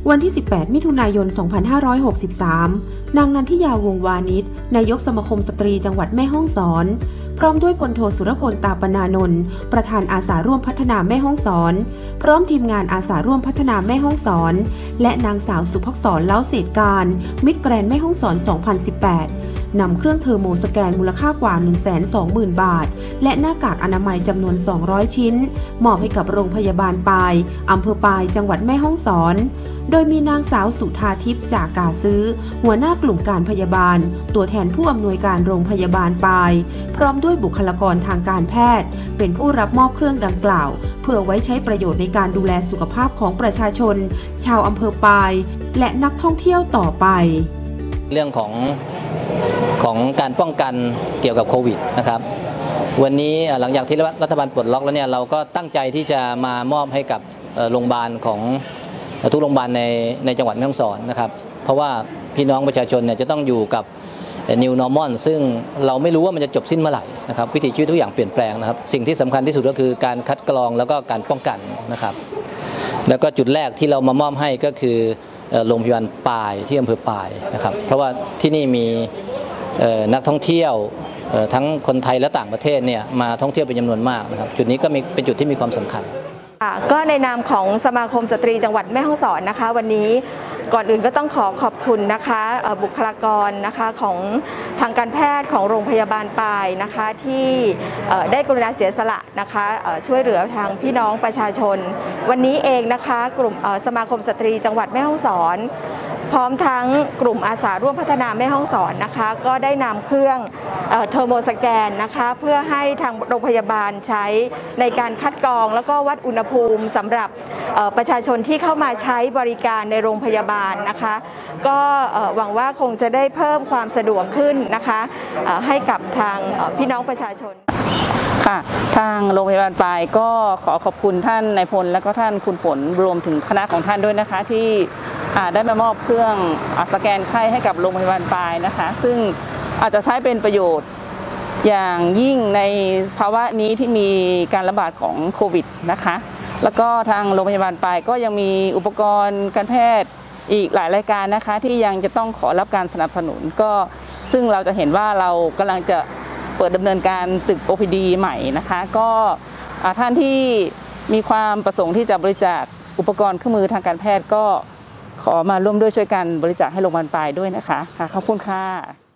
วันที่ 18 มิถุนายน 2563 นางนันทิยาวงศ์วานิช นายกสมาคมสตรีจังหวัดแม่ฮ่องสอน พร้อมด้วยพลโทสุรพล ตาปนานนท์ ประธานอาสาร่วมพัฒนาแม่ฮ่องสอน พร้อมทีมงานอาสาร่วมพัฒนาแม่ฮ่องสอน และนางสาวสุภักษร เล้าเศรษฐการมิตรแกรนด์แม่ฮ่องสอน 2018 นำเครื่องเทอร์โมสแกนมูลค่ากว่า 120,000 บาท และหน้ากากอนามัยจำนวน 200 ชิ้น มอบให้กับโรงพยาบาลปายอำเภอปายจังหวัดแม่ฮ่องสอน โดยมีนางสาวสุธาทิพย์จากกาซื้อหัวหน้ากลุ่มการพยาบาลตัวแทนผู้อำนวยการโรงพยาบาลปายพร้อมด้วยบุคลากรทางการแพทย์เป็นผู้รับมอบเครื่องดังกล่าวเพื่อไว้ใช้ประโยชน์ในการดูแลสุขภาพของประชาชนชาวอำเภอปายและนักท่องเที่ยวต่อไปเรื่องของการป้องกันเกี่ยวกับโควิดนะครับวันนี้หลังจากที่รัฐบาลปลดล็อกแล้วเนี่ยเราก็ตั้งใจที่จะมามอบให้กับโรงพยาบาลของทุกโรงพยาบาลในจังหวัดแม่ฮ่องสอนนะครับเพราะว่าพี่น้องประชาชนเนี่ยจะต้องอยู่กับ New Normal ซึ่งเราไม่รู้ว่ามันจะจบสิ้นเมื่อไหร่นะครับวิถีชีวิตทุกอย่างเปลี่ยนแปลงนะครับสิ่งที่สำคัญที่สุดก็คือการคัดกรองแล้วก็การป้องกันนะครับแล้วก็จุดแรกที่เรามามอบให้ก็คือโรงพยาบาลปายที่อำเภอปายนะครับเพราะว่าที่นี่มีนักท่องเที่ยวทั้งคนไทยและต่างประเทศเนี่ยมาท่องเที่ยวเป็นจำนวนมากนะครับจุดนี้ก็เป็นจุดที่มีความสำคัญก็ในนามของสมาคมสตรีจังหวัดแม่ฮ่องสอนนะคะวันนี้ก่อนอื่นก็ต้องขอบคุณนะคะบุคลากรนะคะของทางการแพทย์ของโรงพยาบาลปายนะคะที่ได้กรุณาเสียสละนะคะช่วยเหลือทางพี่น้องประชาชนวันนี้เองนะคะกลุ่มสมาคมสตรีจังหวัดแม่ฮ่องสอนพร้อมทั้งกลุ่มอาสาร่วมพัฒนาแม่ฮ่องสอนนะคะก็ได้นำเครื่องเทอร์โมสแกนนะคะเพื่อให้ทางโรงพยาบาลใช้ในการคัดกรองแล้วก็วัดอุณหภูมิสำหรับประชาชนที่เข้ามาใช้บริการในโรงพยาบาลนะคะก็หวังว่าคงจะได้เพิ่มความสะดวกขึ้นนะคะให้กับทางพี่น้องประชาชนค่ะทางโรงพยาบาลปายก็ขอบคุณท่านนายพลและก็ท่านคุณฝนรวมถึงคณะของท่านด้วยนะคะที่ได้มามอบเครื่องสแกนไข้ให้กับโรงพยาบาลปายนะคะซึ่งอาจจะใช้เป็นประโยชน์อย่างยิ่งในภาวะนี้ที่มีการระบาดของโควิดนะคะแล้วก็ทางโรงพยาบาลปายก็ยังมีอุปกรณ์การแพทย์อีกหลายรายการนะคะที่ยังจะต้องขอรับการสนับสนุนก็ซึ่งเราจะเห็นว่าเรากำลังจะเปิดดำเนินการตึก OPD ใหม่นะคะก็ท่านที่มีความประสงค์ที่จะบริจาคอุปกรณ์เครื่องมือทางการแพทย์ก็ขอมาร่วมด้วยช่วยกันบริจาคให้โรงพยาบาลปายด้วยนะคะขอบคุณค่ะ